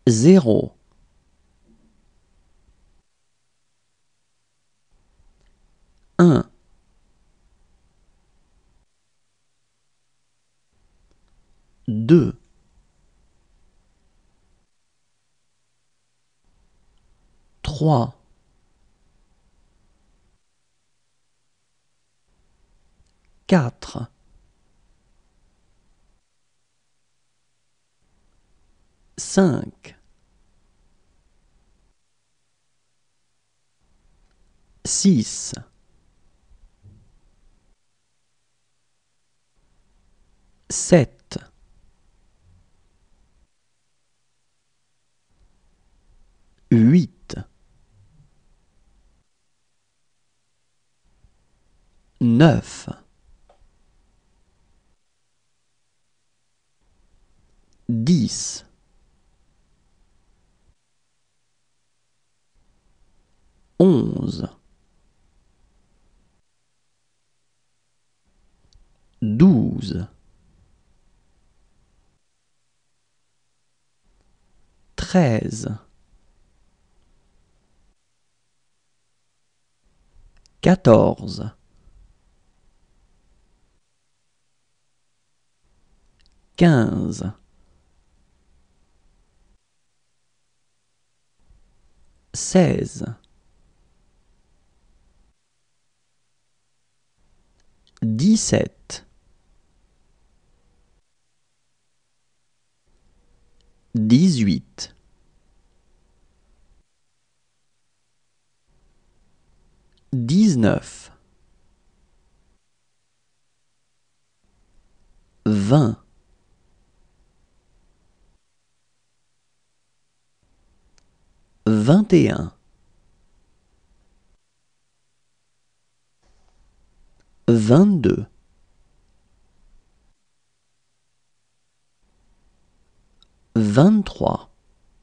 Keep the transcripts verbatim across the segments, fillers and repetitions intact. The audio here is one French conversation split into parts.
zéro, un, deux, trois, quatre, cinq, six, sept, huit, neuf, dix, onze, douze, treize, quatorze, quinze, seize, dix-sept, dix-huit, dix-neuf, vingt, vingt et un, vingt-deux, vingt-trois,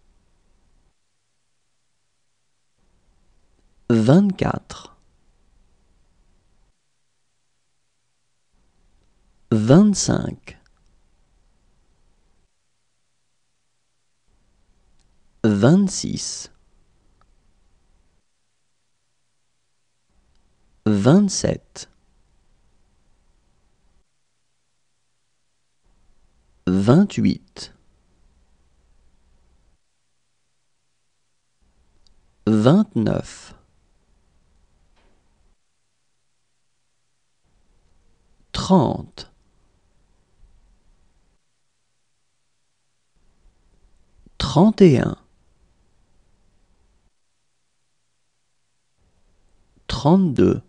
vingt-quatre, vingt-cinq, vingt-six, vingt-sept, vingt-huit, vingt-neuf, trente, trente et un, trente-deux,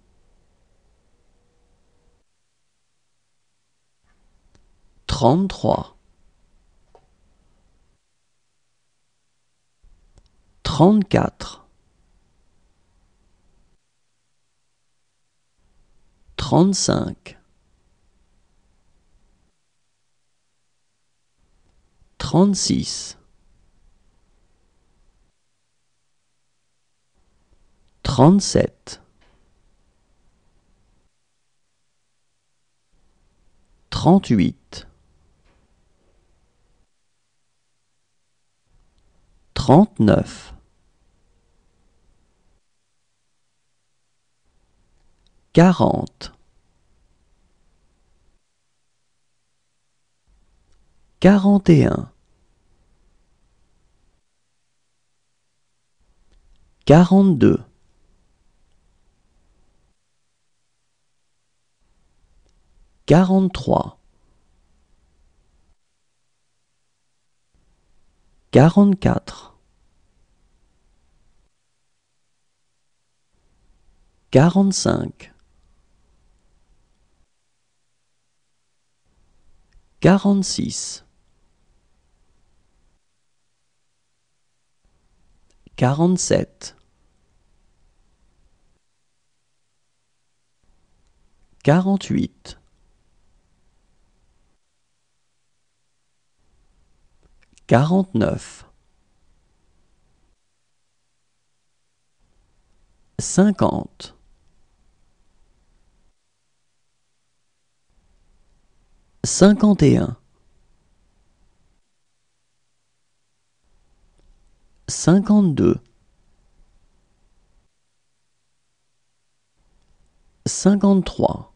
trente-trois, trente-quatre, trente-cinq, trente-six, trente-sept, trente-huit, trente-neuf, quarante, quarante et un, quarante-deux, quarante-trois, quarante-quatre, quarante-cinq, quarante-six, quarante-sept, quarante-huit, quarante-neuf, cinquante, cinquante et un, cinquante-deux, cinquante-trois,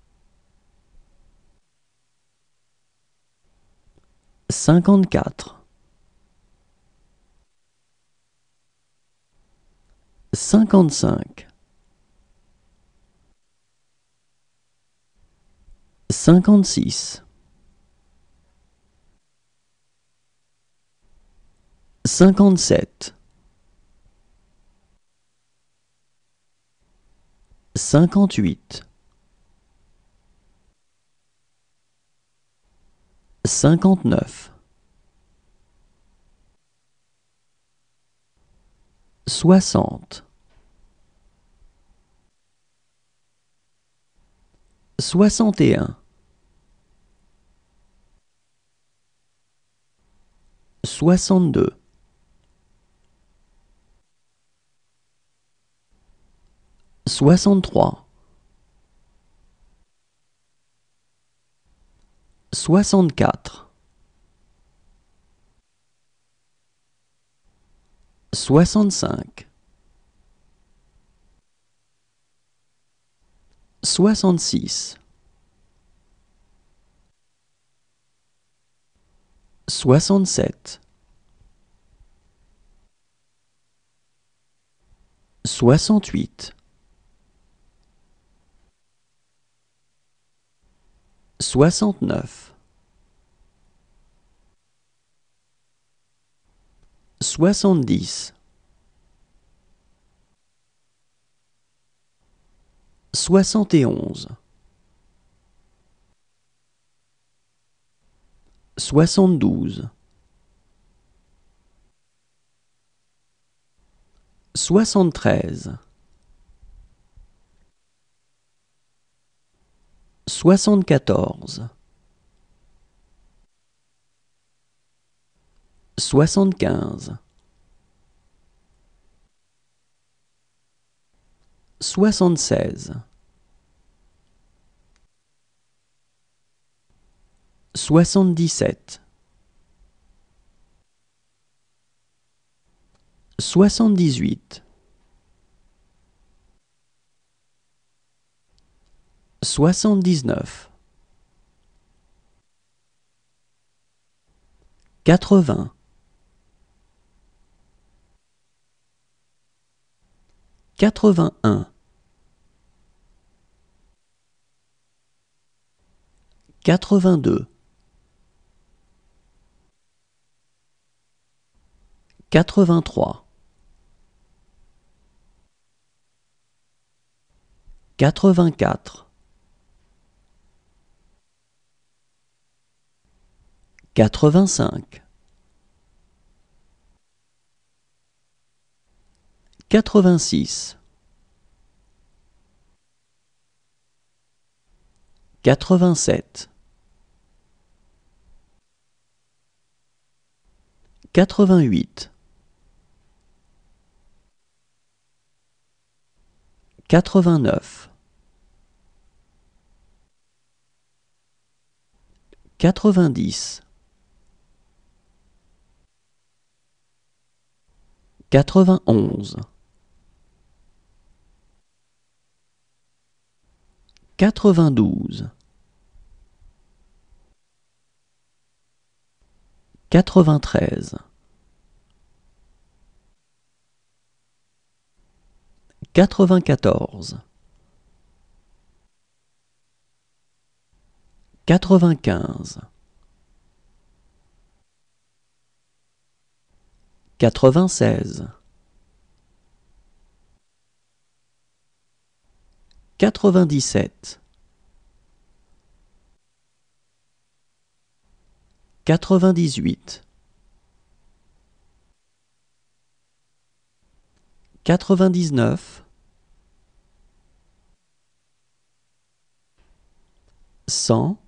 cinquante-quatre, cinquante-cinq, cinquante-six, cinquante-sept, cinquante-huit, cinquante-neuf, soixante, soixante et un, soixante-deux, soixante-trois, soixante-quatre, soixante-cinq, soixante-six, soixante-sept, soixante-huit, soixante-neuf, soixante-dix, soixante et onze, soixante-douze, soixante-treize, soixante-quatorze, soixante-quinze, soixante-seize, soixante-dix-sept, soixante-dix-huit, soixante-dix-neuf, quatre-vingts, quatre-vingt-un, quatre-vingt-deux, quatre-vingt-trois, quatre-vingt-quatre, quatre-vingt-cinq, quatre-vingt-six, quatre-vingt-sept, quatre-vingt-huit, quatre-vingt-neuf, quatre-vingt-dix, quatre-vingt-onze, quatre-vingt-douze, quatre-vingt-treize, quatre-vingt-quatorze, quatre-vingt-quinze, quatre-vingt-seize, quatre-vingt-dix-sept, quatre-vingt-dix-huit, quatre-vingt-dix-neuf, cent,